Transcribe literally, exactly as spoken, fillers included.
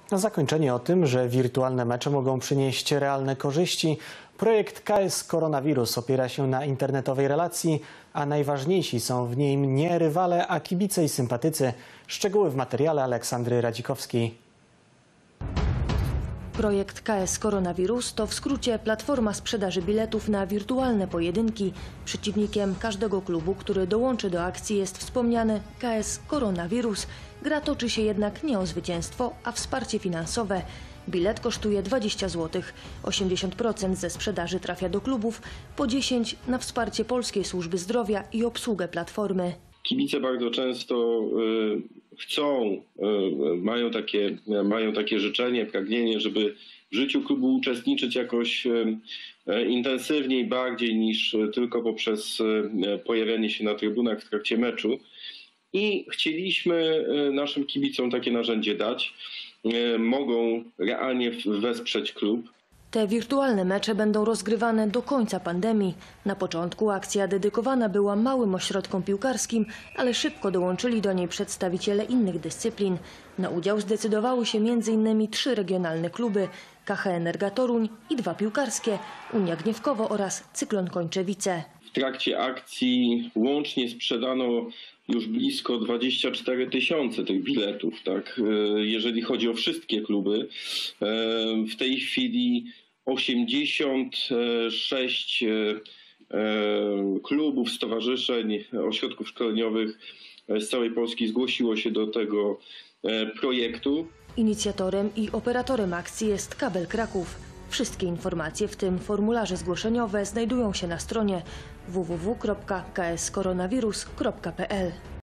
Na zakończenie o tym, że wirtualne mecze mogą przynieść realne korzyści. Projekt K S Koronawirus opiera się na internetowej relacji, a najważniejsi są w niej nie rywale, a kibice i sympatycy. Szczegóły w materiale Aleksandry Radzikowskiej. Projekt K S Koronawirus to w skrócie platforma sprzedaży biletów na wirtualne pojedynki. Przeciwnikiem każdego klubu, który dołączy do akcji, jest wspomniany K S Koronawirus. Gra toczy się jednak nie o zwycięstwo, a wsparcie finansowe. Bilet kosztuje dwadzieścia złotych. osiemdziesiąt procent ze sprzedaży trafia do klubów, po dziesięć procent na wsparcie Polskiej Służby Zdrowia i obsługę platformy. Kibice bardzo często y, chcą, y, mają takie, mają takie życzenie, pragnienie, żeby w życiu klubu uczestniczyć jakoś y, y, intensywniej, bardziej niż tylko poprzez y, pojawianie się na trybunach w trakcie meczu. I chcieliśmy y, naszym kibicom takie narzędzie dać. Y, mogą realnie wesprzeć klub. Te wirtualne mecze będą rozgrywane do końca pandemii. Na początku akcja dedykowana była małym ośrodkom piłkarskim, ale szybko dołączyli do niej przedstawiciele innych dyscyplin. Na udział zdecydowały się między innymi trzy regionalne kluby: K H Energa Toruń i dwa piłkarskie: Unia Gniewkowo oraz Cyklon Kończewice. W trakcie akcji łącznie sprzedano już blisko dwadzieścia cztery tysiące tych biletów, tak? Jeżeli chodzi o wszystkie kluby. W tej chwili osiemdziesiąt sześć klubów, stowarzyszeń, ośrodków szkoleniowych z całej Polski zgłosiło się do tego projektu. Inicjatorem i operatorem akcji jest Kabel Kraków. Wszystkie informacje, w tym formularze zgłoszeniowe, znajdują się na stronie w w w kropka k s koronawirus kropka p l.